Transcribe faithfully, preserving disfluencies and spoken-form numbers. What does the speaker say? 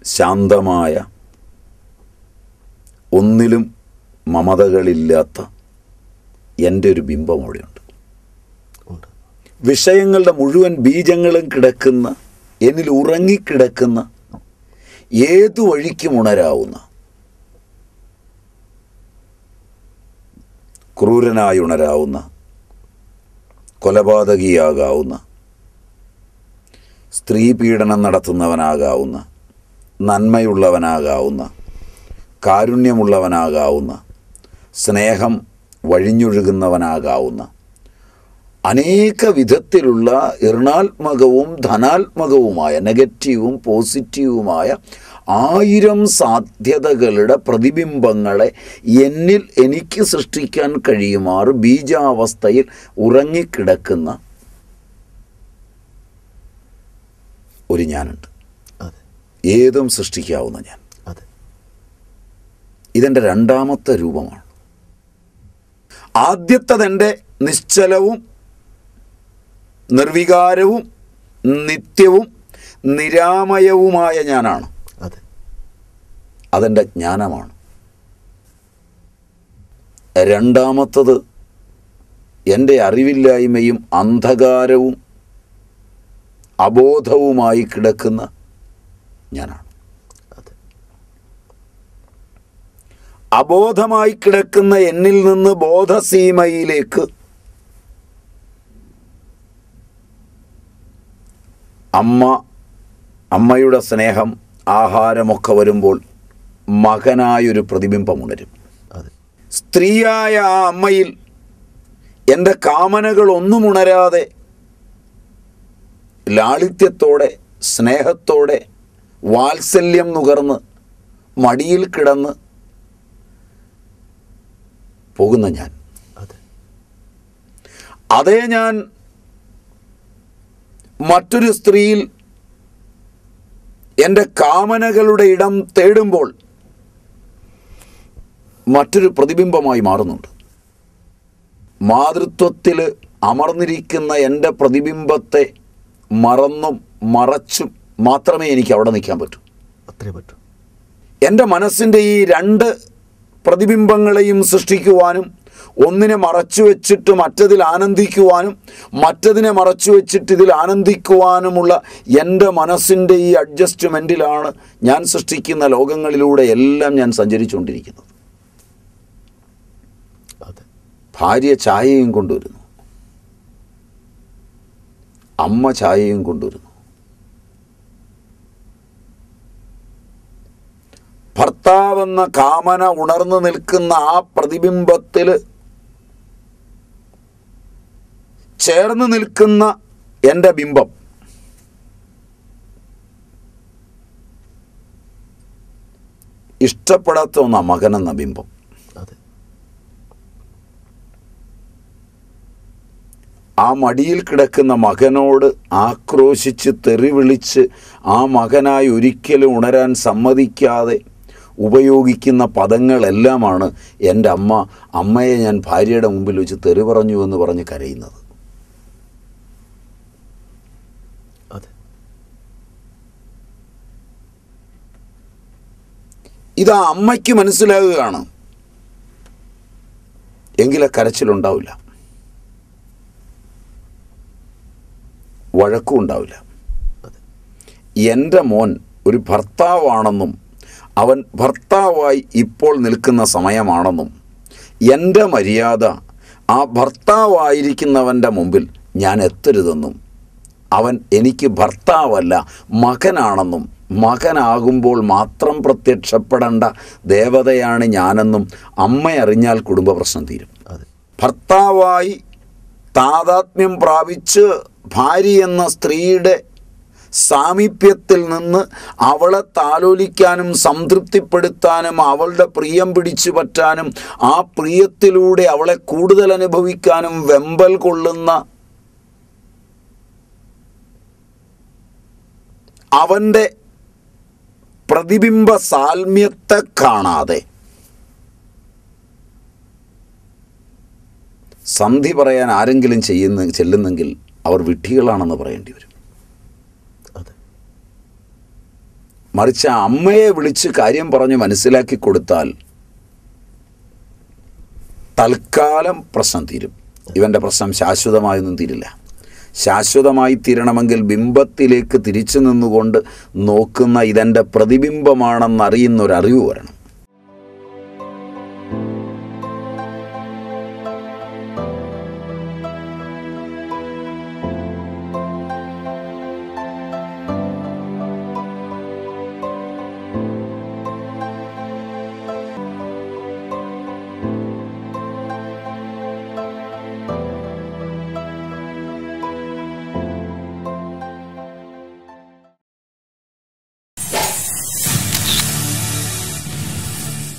ശാന്തമായ, ഒന്നിലും മമതകളില്ലാത്ത എൻ്റെ ഒരു ബിംബം അവിടെയുണ്ട്. വിഷയങ്ങളുടെ മുഴുവൻ ബീജങ്ങളും കിടക്കുന്ന, എന്നിൽ ഉറങ്ങിക്കിടക്കുന്ന, ഏതു വഴിക്കും ഉണരാവുന്ന, ക്രൂരനായി ഉണരാവുന്ന, കൊലപാതകിയാകാവുന്ന, സ്ത്രീ പീഡനം നടത്തുന്നവനാകാവുന്ന, നന്മയുള്ളവനാകാവുന്ന, കാരുണ്യമുള്ളവനാകാവുന്ന, സ്നേഹം വഴിഞ്ഞൊഴുകുന്നവനാകാവുന്ന, അനേക വിധത്തിലുള്ള ഋണാത്മകവും ധനാത്മകവുമായ, നെഗറ്റീവും പോസിറ്റീവുമായ ആയിരം സാധ്യതകളുടെ പ്രതിബിംബങ്ങളെ എന്നിൽ എനിക്ക് സൃഷ്ടിക്കാൻ കഴിയുമാറ് ബീജാവസ്ഥയിൽ ഉറങ്ങിക്കിടക്കുന്ന ഒരു ഞാനുണ്ട്. ഏതും സൃഷ്ടിക്കാവുന്ന ഞാൻ. ഇതെൻ്റെ രണ്ടാമത്തെ രൂപമാണ്. ആദ്യത്തതെൻ്റെ നിശ്ചലവും നിർവികാരവും നിത്യവും നിരാമയവുമായ ഞാനാണ്. അതെൻ്റെ ജ്ഞാനമാണ്. രണ്ടാമത്തത് എൻ്റെ അറിവില്ലായ്മയും അന്ധകാരവും അബോധവുമായി കിടക്കുന്ന ഞാനാണ്. അബോധമായി കിടക്കുന്ന എന്നിൽ നിന്ന് ബോധസീമയിലേക്ക് അമ്മ, അമ്മയുടെ സ്നേഹം, ആഹാരമൊക്കെ വരുമ്പോൾ മകനായൊരു പ്രതിബിംബം ഉണരും. സ്ത്രീയായ ആ അമ്മയിൽ എൻ്റെ കാമനകളൊന്നും ഉണരാതെ ലാളിത്യത്തോടെ, സ്നേഹത്തോടെ, വാത്സല്യം നുകർന്ന് മടിയിൽ കിടന്ന് പോകുന്ന ഞാൻ. അതേ ഞാൻ മറ്റൊരു സ്ത്രീയിൽ എൻ്റെ കാമനകളുടെ ഇടം തേടുമ്പോൾ മറ്റൊരു പ്രതിബിംബമായി മാറുന്നുണ്ട്. മാതൃത്വത്തിൽ അമർന്നിരിക്കുന്ന എൻ്റെ പ്രതിബിംബത്തെ മറന്നും മറച്ചും മാത്രമേ എനിക്ക് അവിടെ നിൽക്കാൻ പറ്റൂ. അത്രേ പറ്റൂ. എൻ്റെ മനസ്സിൻ്റെ ഈ രണ്ട് പ്രതിബിംബങ്ങളെയും സൃഷ്ടിക്കുവാനും, ഒന്നിനെ മറച്ചു വെച്ചിട്ട് മറ്റതിൽ ആനന്ദിക്കുവാനും, മറ്റതിനെ മറച്ചു വെച്ചിട്ട് ഇതിൽ ആനന്ദിക്കുവാനുമുള്ള എൻ്റെ മനസ്സിൻ്റെ ഈ അഡ്ജസ്റ്റ്മെൻറ്റിലാണ് ഞാൻ സൃഷ്ടിക്കുന്ന ലോകങ്ങളിലൂടെ എല്ലാം ഞാൻ സഞ്ചരിച്ചുകൊണ്ടിരിക്കുന്നത്. ഭാര്യ ചായയും കൊണ്ടുവരുന്നു, അമ്മ ചായയും കൊണ്ടുവരുന്നു, ഭർത്താവെന്ന കാമന ഉണർന്നു നിൽക്കുന്ന ആ പ്രതിബിംബത്തിൽ ചേർന്ന് നിൽക്കുന്ന എൻ്റെ ബിംബം ഇഷ്ടപ്പെടാത്ത ഒന്നാ മകനെന്ന ബിംബം. ആ മടിയിൽ കിടക്കുന്ന മകനോട് ആക്രോശിച്ച് തെറി വിളിച്ച് ആ മകനായി ഒരിക്കലും ഉണരാൻ സമ്മതിക്കാതെ ഉപയോഗിക്കുന്ന പദങ്ങളെല്ലാമാണ് എൻ്റെ അമ്മ അമ്മയെ ഞാൻ ഭാര്യയുടെ മുമ്പിൽ വെച്ച് തെറി പറഞ്ഞു എന്ന് പറഞ്ഞ് കരയുന്നത്. ഇത് ആ അമ്മയ്ക്ക് മനസ്സിലാകുകയാണ്. എങ്കിലെ കരച്ചിലുണ്ടാവില്ല, വഴക്കും ഉണ്ടാവില്ല. എൻ്റെ മോൻ ഒരു ഭർത്താവാണെന്നും അവൻ ഭർത്താവായി ഇപ്പോൾ നിൽക്കുന്ന സമയമാണെന്നും എൻ്റെ മര്യാദ ആ ഭർത്താവായിരിക്കുന്നവൻ്റെ മുമ്പിൽ ഞാൻ എത്തരുതെന്നും അവൻ എനിക്ക് ഭർത്താവല്ല മകനാണെന്നും മകനാകുമ്പോൾ മാത്രം പ്രത്യക്ഷപ്പെടേണ്ട ദേവതയാണ് ഞാനെന്നും അമ്മയറിഞ്ഞാൽ കുടുംബ പ്രശ്നം തീരും. ഭർത്താവായി താതാത്മ്യം പ്രാപിച്ച് ഭാര്യ എന്ന സ്ത്രീയുടെ സാമീപ്യത്തിൽ നിന്ന് അവളെ താലോലിക്കാനും സംതൃപ്തിപ്പെടുത്താനും അവളുടെ പ്രിയം പിടിച്ചു പറ്റാനും ആ പ്രിയത്തിലൂടെ അവളെ കൂടുതൽ അനുഭവിക്കാനും വെമ്പൽ കൊള്ളുന്ന അവൻ്റെ പ്രതിബിംബ സാൽമ്യത്തെ കാണാതെ സന്ധി പറയാൻ ആരെങ്കിലും ചെയ്യുന്ന ചെല്ലുന്നെങ്കിൽ അവർ വിഡ്ഢികളാണെന്ന് പറയേണ്ടി വരും. മറിച്ച് ആ അമ്മയെ വിളിച്ച് കാര്യം പറഞ്ഞ് മനസ്സിലാക്കി കൊടുത്താൽ തൽക്കാലം പ്രശ്നം തീരും. ഇവൻ്റെ പ്രശ്നം ശാശ്വതമായൊന്നും തീരില്ല. ശാശ്വതമായി തീരണമെങ്കിൽ ബിംബത്തിലേക്ക് തിരിച്ചു നിന്നുകൊണ്ട് നോക്കുന്ന ഇതെൻ്റെ പ്രതിബിംബമാണെന്നറിയുന്നൊരറിവ് വരണം.